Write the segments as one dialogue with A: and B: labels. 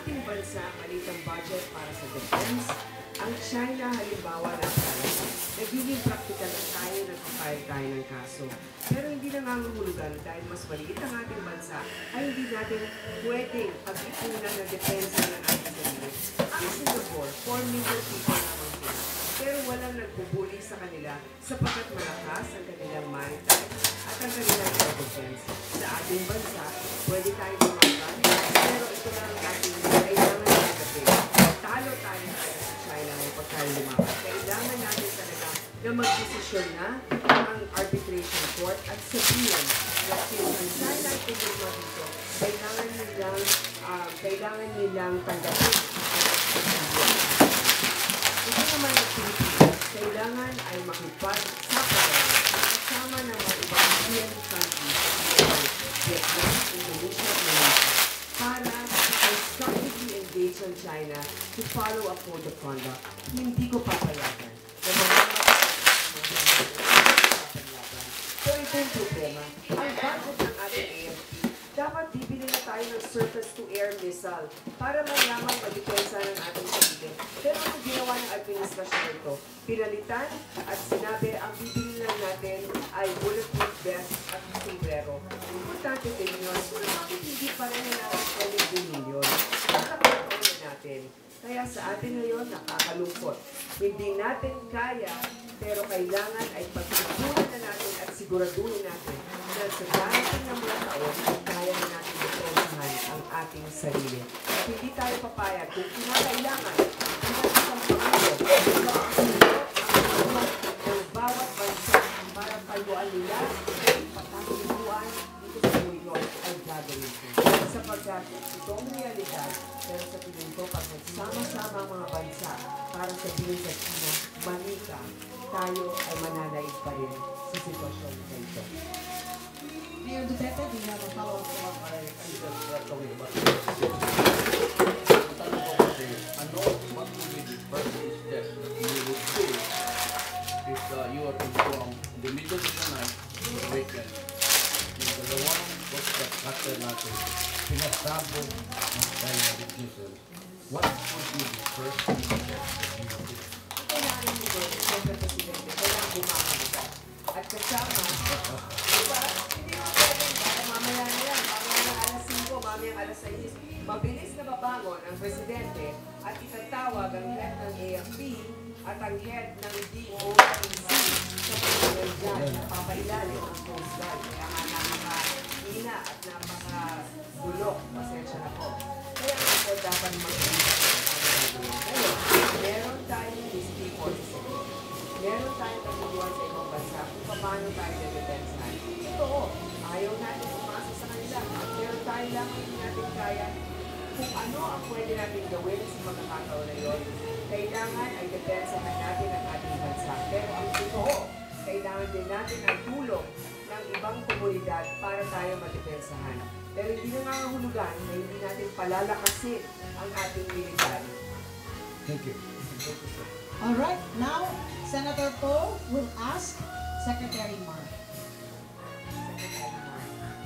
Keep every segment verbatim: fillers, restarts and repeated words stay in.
A: ating bansa maliit ang budget para sa defense, ang China halimbawa na nagiging praktikal na tayo nagpapayag tayo ng kaso. Pero hindi nangangahulugan dahil mas maliit ang ating bansa ay hindi natin pwedeng pag-ipunan ng depensa ng ating sarili. Ang Singapore, four million people lamang sila. Pero walang nagbubuli sa kanila sapagkat malakas ang kanilang maritime at ang kanilang air defense. Sa ating bansa, pwede tayo lumaban, pero ito lang ang ating kailangan nagkapit. Talo tayo sa China ng pagkain lumaban. Kailangan natin talaga na mag-desisyon na ang arbitration court at sabihin na since ang China ay tumulma dito, kailangan nilang, uh, kailangan nilang tanggapin. Ito naman ang Pilipinas, kailangan ay makipag sa pagkain kasama ng mga ibang Asian countries, Vietnam, Indonesia, at Malaysia, para constructively engage on China to follow a code of conduct. Hindi ko papayagan. So ito yung problema. Ang budget ng ating A F P, dapat bibili na tayo ng surface-to-air missile para man lamang madepensa ng ating sarili. Pero ang ginawa ng administrasyon ito, pinalitan at sinabi ang bibili lang natin ay bulletproof vest at sombrero. Importante din yun, kung bakit hindi pa rin na natin pwedeng binilyon. Nakakataon natin. Kaya sa atin ngayon, nakakalungkot. Hindi natin kaya, pero kailangan ay pagkukunan na natin at siguraduhin natin na sa darating ng mga taon, kaya na natin depensahan ang ating sarili. At hindi tayo papayag kung kinakailangan ang isang pangulo ng bawat bansa para payuan nila at pagkakalimuan dito sa New York ay gagawin ko. Sapagkat itong realidad, pero sa tingin ko, pag nagsama-sama ang mga bansa para sabihin sa China, mali ka, tayo ay mananaig pa rin sa sitwasyon na ito.
B: Mayor Duterte, do you have a follow-up?
C: I just uh, talking about this. Ano, what would be the first step that you would do if uh, you are informed in the middle of the night, the weekend, yung dalawang broadcaster natin, pinasabog ng China with missiles, what would be the first step that you would do?
A: Kailangan mo doon, siyempre Presidente, kailangan bumakabuka. At kasama, diba, hindi mo pwedeng, baka mamaya na yan, mamaya ng alas singko, mamaya ng alas sais, mabilis na babangon ang Presidente at itatawag ang head ng A F P at ang head ng D O T C sa pagkakas dyan, napapailalim ang Coast Guard. Kaya nga napaka-hina at napaka-bulok, pasensya na po. Kaya nga po dapat mag-iisip ang ngayon, meron tayong history forty-seven. Meron tayong katuluan sa ibang bansa kung paano tayo dedepensahan. Totoo, ayaw natin umasa sa kanila. Pero tayo lang hindi natin kaya kung ano ang pwede natin gawin sa pagkakataon na yun. Kailangan ay depensahan natin ang ating bansa. Pero ang totoo, kailangan din natin ang tulong ng ibang komunidad para tayo madepensahan. Pero hindi na nangangahulugan na hindi natin palalakasin ang ating militar.
C: Thank you.
B: All right, now Senator Poe will ask Secretary Mark.
A: Secretary Mark.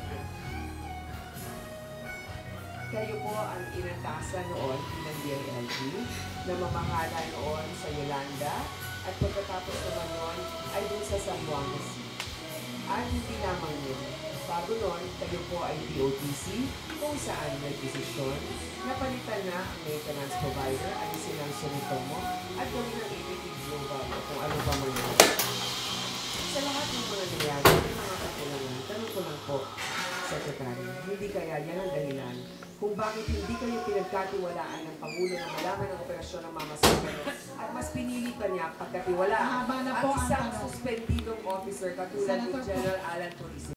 A: Kayo po ang inatasan noon ng D I L G na mamahala noon sa Yolanda at pagkatapos naman noon ay dun sa Zamboanga Sea. At hindi lamang yun. Bago noon, kayo po ay D O T C kung saan may desisyon na palitan na ang maintenance provider, alisin ang Sumitomo at gawin ang A P T Global kung ano pa man yun. Sa lahat ng mga nangyari, may mga kakulangan. Tanong ko lang po, Secretary, hindi kaya yan ang dahilan kung bakit hindi kayo pinagkatiwalaan ng Pangulo na malaman ang operasyon ng Mama Sumero at mas pinili pa niya pagkatiwalaan
B: Mahaba na po
A: ang
B: ang
A: isang
B: tanong.
A: suspendidong officer katulad ni
B: Senator
A: General Alan Pulido.